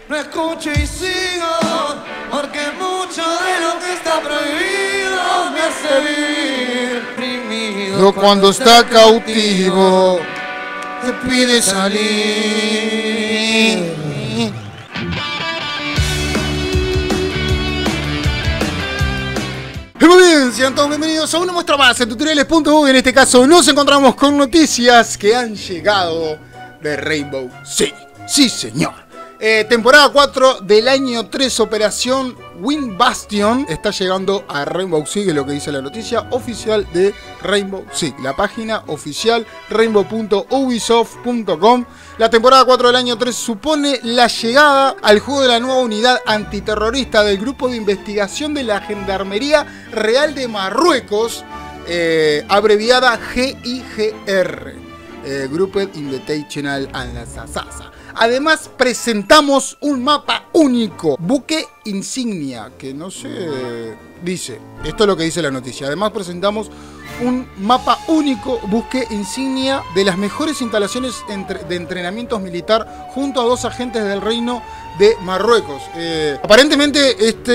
no escucho y sigo, porque mucho de lo que está prohibido me hace vivir reprimido. Cuando está cautivo, te pide salir. Muy bien, sean todos bienvenidos a una muestra más en tutoriales.u. En este caso nos encontramos con noticias que han llegado de Rainbow Six. Sí, señor. Temporada 4 del año 3, Operación Wind Bastion está llegando a Rainbow Six, es lo que dice la noticia oficial de Rainbow Six. La página oficial rainbow.ubisoft.com. La temporada 4 del año 3 supone la llegada al juego de la nueva unidad antiterrorista del Grupo de Investigación de la Gendarmería Real de Marruecos, abreviada GIGR, Grouped Invitational and Assassin. Además presentamos un mapa único, buque insignia, que no sé, dice, esto es lo que dice la noticia. Además presentamos un mapa único, buque insignia, de las mejores instalaciones de entrenamientos militar junto a 2 agentes del Reino de Marruecos. Aparentemente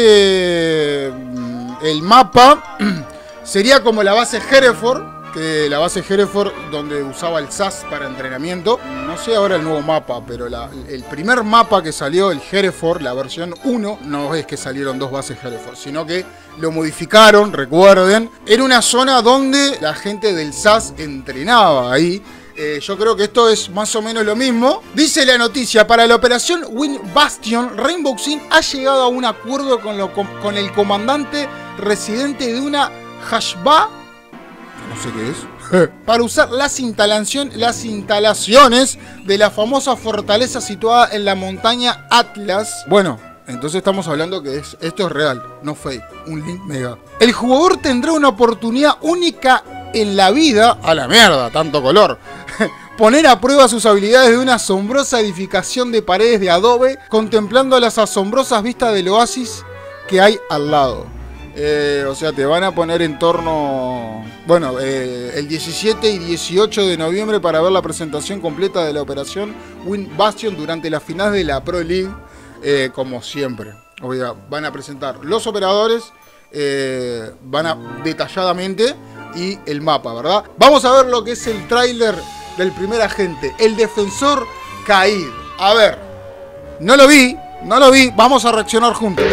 el mapa sería como la base Hereford, que la base Hereford donde usaba el SAS para entrenamiento. No sé ahora el nuevo mapa, pero el primer mapa que salió, el Hereford, la versión 1, no es que salieron 2 bases Hereford, sino que lo modificaron, recuerden. Era una zona donde la gente del SAS entrenaba ahí. Yo creo que esto es más o menos lo mismo. Dice la noticia: para la operación Wind Bastion, Rainbow Six ha llegado a un acuerdo con el comandante residente de una Hashba, no sé qué es, para usar las instalaciones de la famosa fortaleza situada en la montaña Atlas. Bueno, entonces estamos hablando que esto es real, no fake, un link mega. El jugador tendrá una oportunidad única en la vida, a la mierda, tanto color, poner a prueba sus habilidades de una asombrosa edificación de paredes de adobe, contemplando las asombrosas vistas del oasis que hay al lado. O sea, te van a poner en torno, bueno, el 17 y 18 de noviembre para ver la presentación completa de la operación Wind Bastion durante la final de la Pro League, como siempre. Oiga, van a presentar los operadores, van a detalladamente, y el mapa, ¿verdad? Vamos a ver lo que es el tráiler del primer agente, el defensor Kaid. A ver, no lo vi, vamos a reaccionar juntos.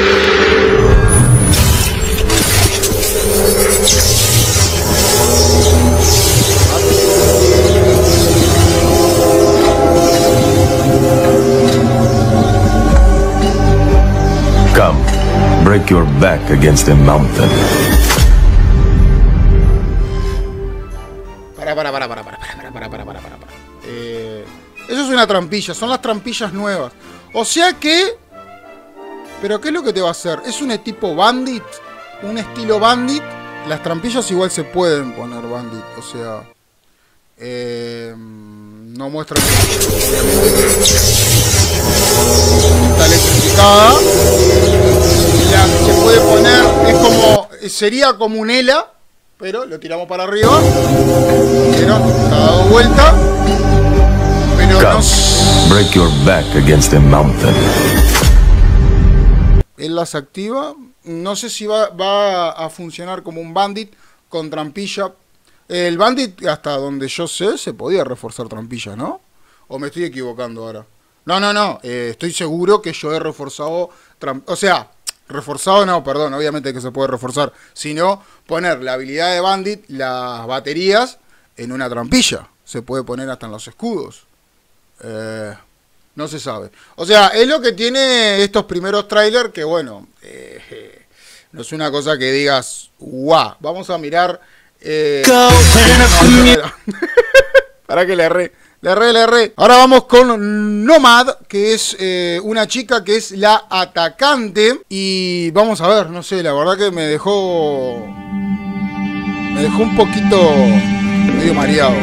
Come, break your back against a mountain. Eso es una trampilla, son las trampillas nuevas. O sea que... ¿Pero qué es lo que te va a hacer? ¿Es un tipo bandit? ¿Un estilo bandit? Las trampillas igual se pueden poner bandit, o sea... no muestran... Está electrificada. Se puede poner... Es como... Sería como un ELA, pero lo tiramos para arriba. Pero está dado vuelta. Pero Come, no... break your back against a mountain. Él las activa. No sé si va a funcionar como un bandit con trampilla. El bandit, hasta donde yo sé, se podía reforzar trampilla, ¿no? ¿O me estoy equivocando ahora? No. Estoy seguro que yo he reforzado... O sea, reforzado no, perdón. Obviamente que se puede reforzar. Sino poner la habilidad de bandit, las baterías, en una trampilla. Se puede poner hasta en los escudos. No se sabe. O sea, es lo que tiene estos primeros trailers que, bueno... no es una cosa que digas, guau, vamos a mirar. Para que le erré. Ahora vamos con Nomad, que es una chica que es la atacante. Y vamos a ver, no sé, la verdad que me dejó un poquito medio mareado.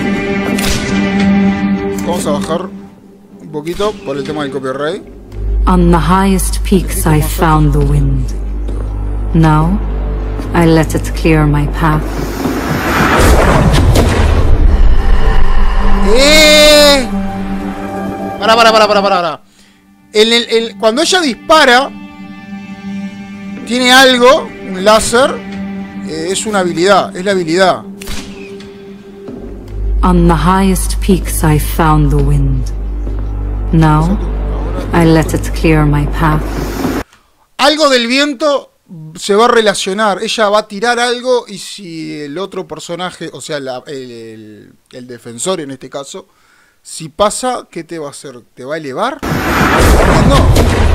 Vamos a bajar un poquito por el tema del copyright. On the highest peaks I found the wind. Now, I let it clear my path. Para. Cuando ella dispara, tiene algo, un láser, es una habilidad, es la habilidad. On the highest peaks I found the wind. Now, I let it clear my path. Algo del viento se va a relacionar. Ella va a tirar algo y si el otro personaje, o sea, el defensor en este caso, si pasa, ¿qué te va a hacer? ¿Te va a elevar? No.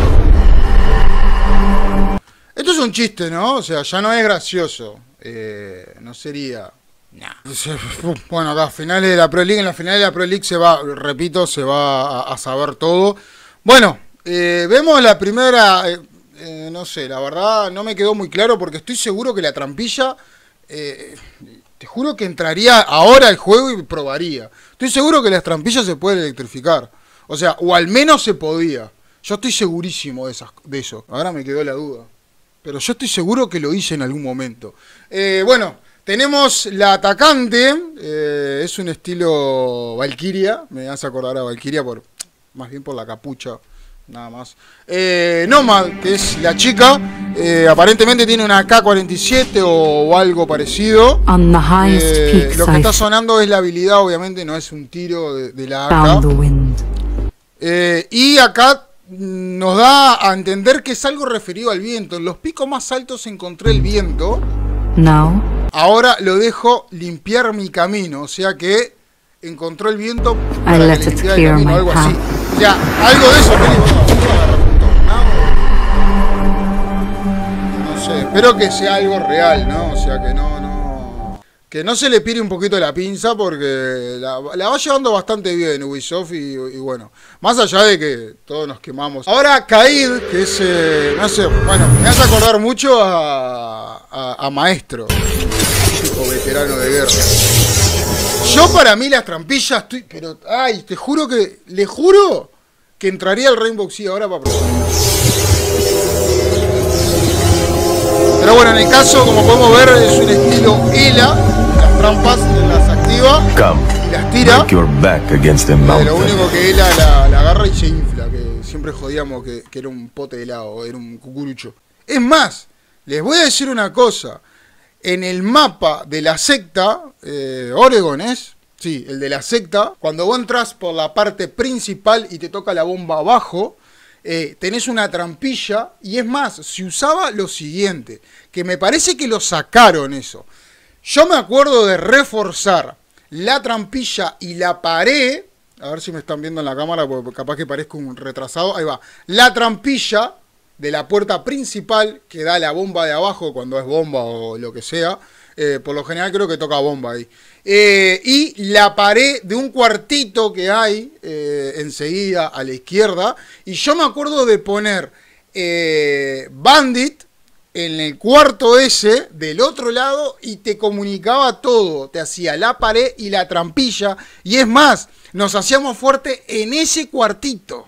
Esto es un chiste, ¿no? O sea, ya no es gracioso. No sería... Nah. Bueno, acá, finales de la Pro League. En la final de la Pro League se va, repito, se va a saber todo. Bueno, vemos la primera... no sé, la verdad no me quedó muy claro porque estoy seguro que la trampilla... te juro que entraría ahora al juego y probaría. Estoy seguro que las trampillas se pueden electrificar. O sea, o al menos se podía. Yo estoy segurísimo de eso. Ahora me quedó la duda. Pero yo estoy seguro que lo hice en algún momento. Bueno, tenemos la atacante. Es un estilo Valkyria. Me hace acordar a Valkyria más bien por la capucha. Nada más. Nomad, que es la chica. Aparentemente tiene una K-47 o algo parecido. Lo que está sonando es la habilidad, obviamente, no es un tiro de la AK. Y acá nos da a entender que es algo referido al viento. En los picos más altos encontré el viento. Ahora lo dejo limpiar mi camino. O sea que encontró el viento para que limpiara el camino, algo así. O sea, algo de eso. No sé, espero que sea algo real, ¿no? O sea, que no se le pire un poquito la pinza porque la va llevando bastante bien Ubisoft y bueno, más allá de que todos nos quemamos. Ahora Kaid, que es, no sé, bueno, me hace acordar mucho a Maestro, típico veterano de guerra. Yo para mí las trampillas, pero, ay, te juro que, le juro que entraría al Rainbow Six ahora para probar. Pero bueno, en el caso, como podemos ver, es un estilo ELA. Las trampas las activa y las tira. Lo único que ELA la agarra y se infla, que siempre jodíamos que era un pote de helado, era un cucurucho. Es más, les voy a decir una cosa. En el mapa de la secta, Oregon es, sí, el de la secta, cuando vos entras por la parte principal y te toca la bomba abajo, tenés una trampilla, y es más, se usaba lo siguiente, que me parece que lo sacaron eso. Yo me acuerdo de reforzar la trampilla y la pared, a ver si me están viendo en la cámara, porque capaz que parezco un retrasado, ahí va, la trampilla de la puerta principal que da la bomba de abajo cuando es bomba o lo que sea, por lo general creo que toca bomba ahí, y la pared de un cuartito que hay enseguida a la izquierda, y yo me acuerdo de poner Bandit en el cuarto ese del otro lado y te comunicaba todo, te hacía la pared y la trampilla, y es más, nos hacíamos fuerte en ese cuartito.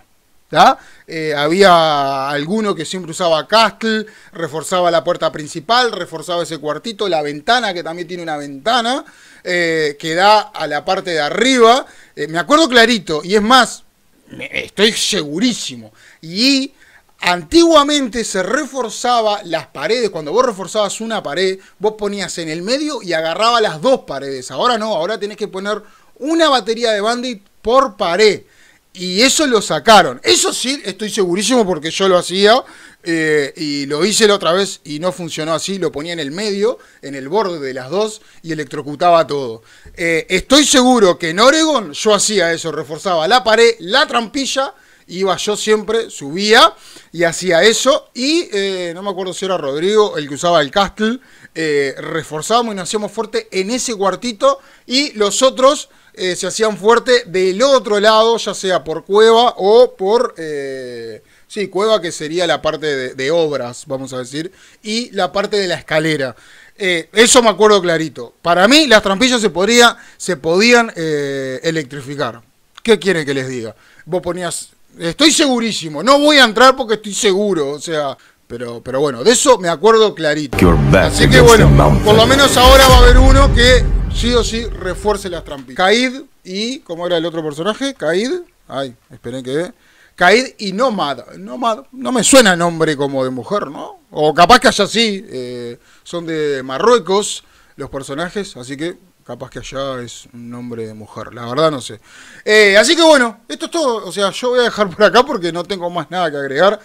Había alguno que siempre usaba Castle, reforzaba la puerta principal, reforzaba ese cuartito, la ventana, que también tiene una ventana que da a la parte de arriba, me acuerdo clarito, y es más, estoy segurísimo, y antiguamente se reforzaba las paredes. Cuando vos reforzabas una pared, vos ponías en el medio y agarraba las dos paredes. Ahora no, ahora tenés que poner una batería de Bandit por pared. Y eso lo sacaron. Eso sí, estoy segurísimo porque yo lo hacía y lo hice la otra vez y no funcionó así. Lo ponía en el medio, en el borde de las dos y electrocutaba todo. Estoy seguro que en Oregon yo hacía eso. Reforzaba la pared, la trampilla. Iba yo siempre, subía y hacía eso. Y no me acuerdo si era Rodrigo el que usaba el Castle. Reforzábamos y nos hacíamos fuerte en ese cuartito. Y los otros... se hacían fuerte del otro lado, ya sea por cueva o por... sí, cueva, que sería la parte de obras, vamos a decir, y la parte de la escalera. Eso me acuerdo clarito. Para mí las trampillas se podían electrificar. ¿Qué quieren que les diga? Vos ponías... Estoy segurísimo, no voy a entrar porque estoy seguro, o sea... Pero bueno, de eso me acuerdo clarito. Así que bueno, por lo menos ahora va a haber uno que sí o sí refuerce las trampillas. Kaid y... ¿Cómo era el otro personaje? Kaid. Ay, esperen que... Kaid y Nomad. Nomad, no me suena nombre como de mujer, ¿no? O capaz que allá sí, son de Marruecos los personajes, así que capaz que allá es un nombre de mujer, la verdad no sé. Así que bueno, esto es todo, o sea, yo voy a dejar por acá porque no tengo más nada que agregar.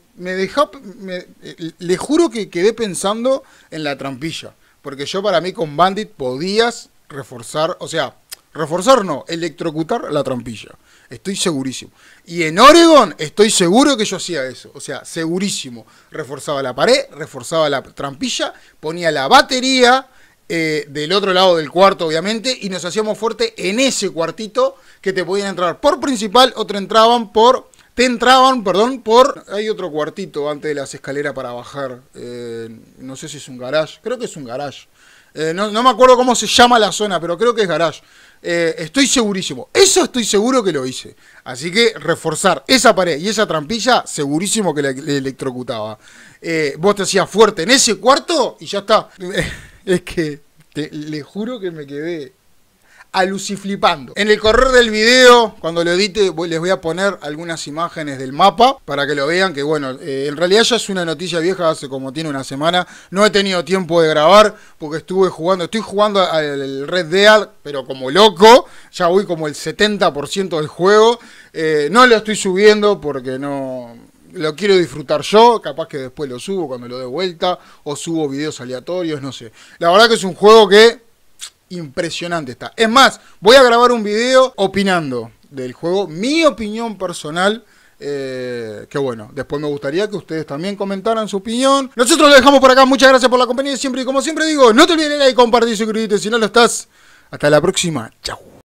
Le juro que quedé pensando en la trampilla, porque yo para mí con Bandit podías reforzar, o sea, reforzar no, electrocutar la trampilla. Estoy segurísimo. Y en Oregon estoy seguro que yo hacía eso. O sea, segurísimo. Reforzaba la pared, reforzaba la trampilla, ponía la batería del otro lado del cuarto, obviamente, y nos hacíamos fuerte en ese cuartito que te podían entrar por principal o te entraban por... Hay otro cuartito antes de las escaleras para bajar. No sé si es un garage. Creo que es un garage. No me acuerdo cómo se llama la zona, pero creo que es garage. Estoy segurísimo. Eso estoy seguro que lo hice. Así que reforzar esa pared y esa trampilla, segurísimo que le electrocutaba. Vos te hacías fuerte en ese cuarto y ya está. Es que le juro que me quedé aluciflipando. En el correr del video, cuando lo edite, les voy a poner algunas imágenes del mapa para que lo vean, que bueno, en realidad ya es una noticia vieja, hace como tiene una semana. No he tenido tiempo de grabar porque estoy jugando al Red Dead, pero como loco, ya voy como el 70% del juego. No lo estoy subiendo porque no... Lo quiero disfrutar yo, capaz que después lo subo cuando lo dé vuelta, o subo videos aleatorios, no sé. La verdad que es un juego que impresionante está. Es más, voy a grabar un video opinando del juego, mi opinión personal, que bueno, después me gustaría que ustedes también comentaran su opinión. Nosotros lo dejamos por acá, muchas gracias por la compañía siempre, y como siempre digo, no te olvides de like, compartir y suscribirte si no lo estás. Hasta la próxima, chao.